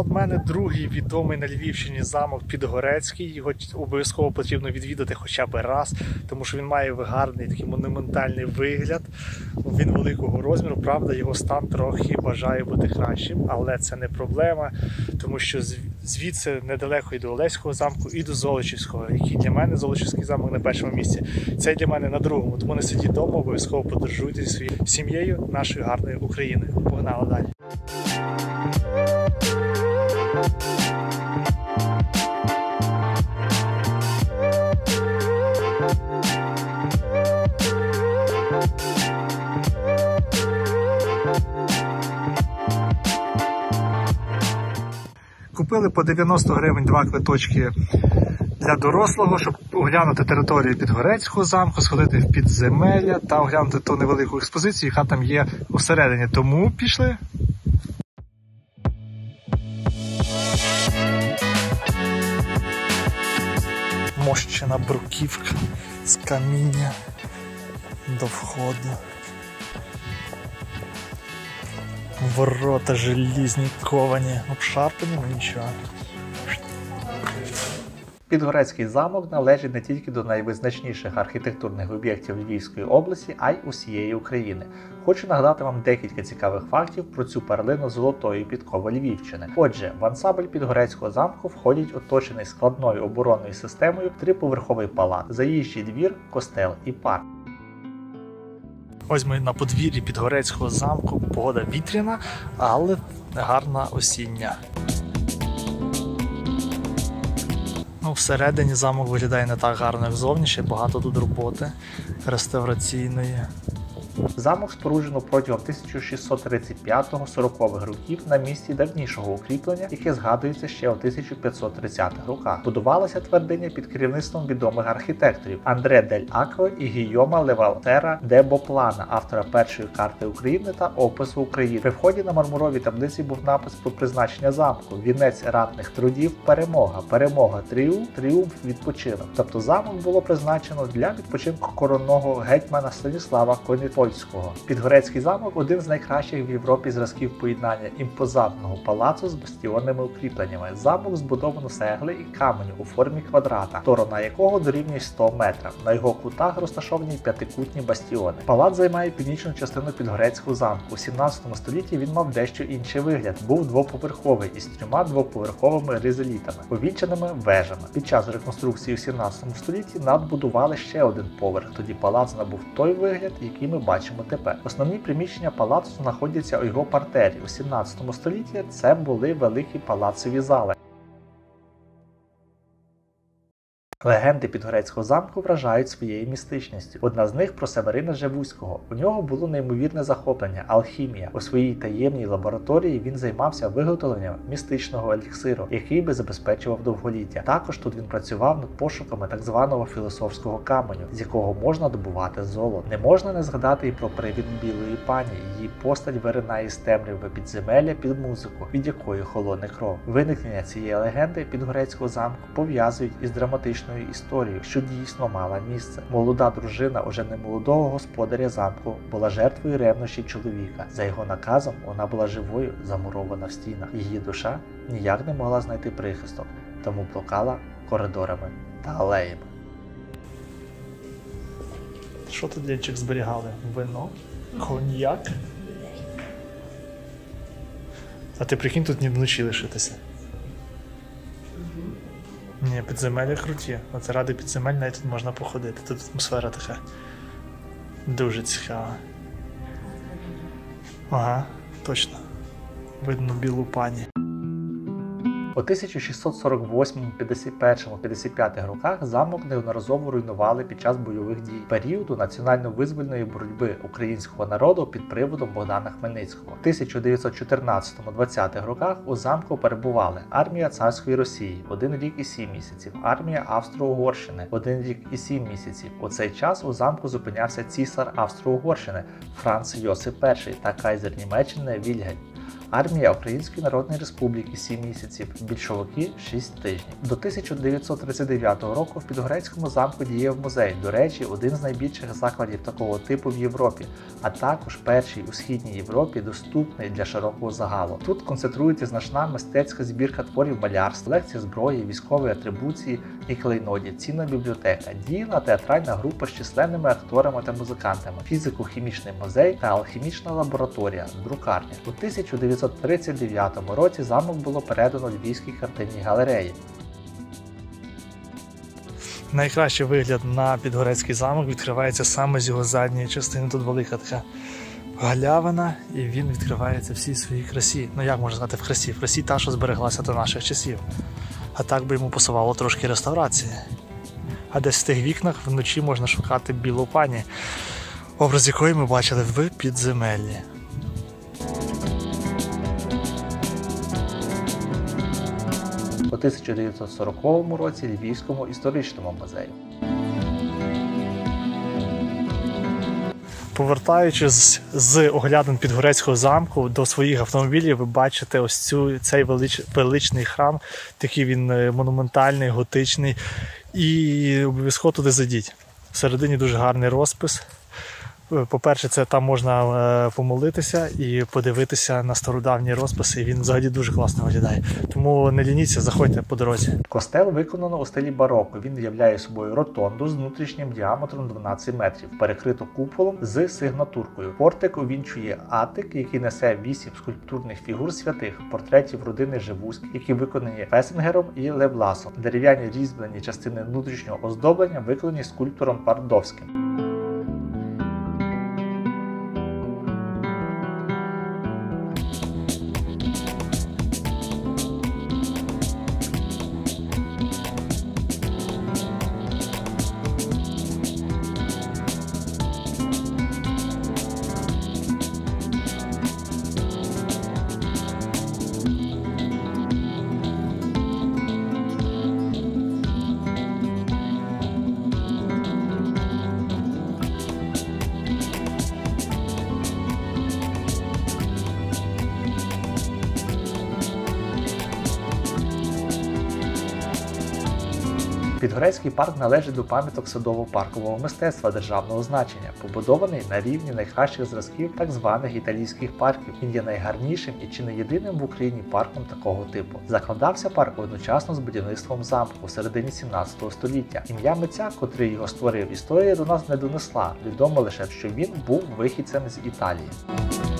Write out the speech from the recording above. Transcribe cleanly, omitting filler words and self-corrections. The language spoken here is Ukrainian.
позад мене другий відомий на Львівщині замок Підгорецький. Його обов'язково потрібно відвідати хоча б раз, тому що він має гарний такий монументальний вигляд. Він великого розміру, правда, його стан трохи бажає бути кращим, але це не проблема, тому що звідси недалеко і до Олеського замку, і до Золочівського, який для мене Золочівський замок на першому місці. Цей для мене на другому, тому не сидіть вдома, обов'язково подорожуйте зі своєю сім'єю нашої гарної України. Погнали далі! Купили по 90 гривень 2 квиточки для дорослого, щоб оглянути територію Підгорецького замку, сходити в підземелля та оглянути ту невелику експозицію, яка там є усередині. Тому пішли. Мощена бруківка з каміння до входу. Ворота желізні, ковані, обшарпані, ну нічого. Підгорецький замок належить не тільки до найвизначніших архітектурних об'єктів Львівської області, а й усієї України. Хочу нагадати вам декілька цікавих фактів про цю перлину золотої підкови Львівщини. Отже, в ансамбль Підгорецького замку входять оточений складною оборонною системою триповерховий палац, заїжджий двір, костел і парк. Ось ми на подвір'ї Підгорецького замку. Погода вітряна, але гарна осіння. Всередині замок виглядає не так гарно, як зовні, ще багато тут роботи реставраційної. Замок споруджено протягом 1635-40-х років на місці давнішого укріплення, яке згадується ще у 1530-х роках. Будувалася твердиня під керівництвом відомих архітекторів Андре дель Акро і Гійома Левалтера де Боплана, автора першої карти України та опису України. При вході на мармуровій таблиці був напис про призначення замку: вінець ратних трудів, перемога, перемога, тріумф, тріумф, відпочинок. Тобто замок було призначено для відпочинку коронного гетьмана Станіслава Конетопольського. Підгорецький замок – один з найкращих в Європі зразків поєднання імпозантного палацу з бастіонними укріпленнями. Замок збудовано з цегли і каменю у формі квадрата, сторона якого дорівнює 100 метрів. На його кутах розташовані п'ятикутні бастіони. Палац займає північну частину Підгорецького замку. У 17 столітті він мав дещо інший вигляд. Був двоповерховий із 3 двоповерховими ризолітами, увінченими вежами. Під час реконструкції у 17 столітті надбудували ще один поверх. Тоді палац набув той вигляд, який ми бачимо тепер. Основні приміщення палацу знаходяться у його партері. У 17 столітті це були великі палацові зали. Легенди Підгорецького замку вражають своєю містичністю. Одна з них про Северина Живуського. У нього було неймовірне захоплення – алхімія. У своїй таємній лабораторії він займався виготовленням містичного еліксиру, який би забезпечував довголіття. Також тут він працював над пошуками так званого філософського каменю, з якого можна добувати золото. Не можна не згадати і про привід білої пані. Її постать виринає з темряви підземелля під музику, від якої холодне кров. Виникнення цієї легенди Підгорецького замку пов'язують із драматичною історію, що дійсно мала місце. Молода дружина уже немолодого господаря замку була жертвою ревнощів чоловіка. За його наказом вона була живою, замурована в стінах. Її душа ніяк не могла знайти прихисток, тому блукала коридорами та алеями. Що тут дядьчик зберігали? Вино? Коньяк? А ти прикинь, тут ні вночі лишитися. Ні, підземелля круті. Оце ради підземель навіть тут можна походити. Тут атмосфера така дуже цікава. Ага, точно. Видно білу пані. У 1648, 51, 55 роках замок неодноразово руйнували під час бойових дій періоду національно-визвольної боротьби українського народу під приводом Богдана Хмельницького. У 1914-20 роках у замку перебували армія царської Росії 1 рік і 7 місяців, армія Австро-Угорщини 1 рік і 7 місяців. У цей час у замку зупинявся цісар Австро-Угорщини Франц Йосип І та кайзер Німеччини Вільгельм. армія Української Народної Республіки 7 місяців, більшовики 6 тижнів. До 1939 року в Підгорецькому замку діяв музей, до речі, один з найбільших закладів такого типу в Європі, а також перший у Східній Європі, доступний для широкого загалу. Тут концентрується значна мистецька збірка творів малярства, колекція зброї, військової атрибуції і клейнодів, цінна бібліотека, діяла театральна група з численними акторами та музикантами, фізико-хімічний музей та алхімічна лабораторія, друкарня. У 1939 році замок було передано Львівській картинній галереї. Найкращий вигляд на Підгорецький замок відкривається саме з його задньої частини. Тут велика така галявина, і він відкривається всій своїй красі. Ну як можна сказати в красі? В красі та, що збереглася до наших часів. А так би йому пасувало трошки реставрації. А десь в тих вікнах вночі можна шукати білу пані, образ якої ми бачили в підземеллі. У 1940 році Львівському історичному музею. Повертаючись з оглядин Підгорецького замку до своїх автомобілів, ви бачите ось цей величний храм, такий він монументальний, готичний, і обов'язково туди зайдіть. Всередині дуже гарний розпис. По-перше, це там можна помолитися і подивитися на стародавні розписи, і він взагалі дуже класно виглядає. Тому не лініться, заходьте по дорозі. Костел виконано у стилі бароко. Він являє собою ротонду з внутрішнім діаметром 12 метрів, перекрито куполом з сигнатуркою. Портик увінчує атик, який несе 8 скульптурних фігур святих, портретів родини Живуськ, які виконані Фесінгером і Левласом. Дерев'яні різьблені частини внутрішнього оздоблення виконані скульптором Твардовським. Підгорецький парк належить до пам'яток садово-паркового мистецтва державного значення, побудований на рівні найкращих зразків так званих італійських парків. Він є найгарнішим і чи не єдиним в Україні парком такого типу. Закладався парк одночасно з будівництвом замку у середині 17 століття. Ім'я митця, котрий його створив, історія до нас не донесла. Відомо лише, що він був вихідцем з Італії.